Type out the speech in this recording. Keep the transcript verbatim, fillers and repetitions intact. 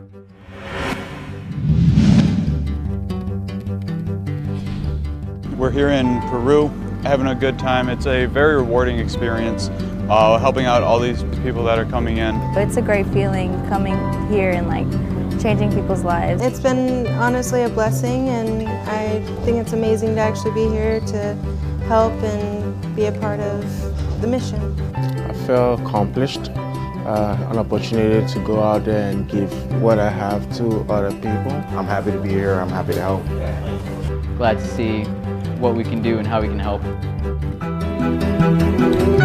We're here in Peru, having a good time. It's a very rewarding experience, uh, helping out all these people that are coming in. It's a great feeling coming here and like changing people's lives. It's been honestly a blessing, and I think it's amazing to actually be here to help and be a part of the mission. I feel accomplished, uh, an opportunity to go out there and give what I have to other people. I'm happy to be here, I'm happy to help. Glad to see what we can do and how we can help.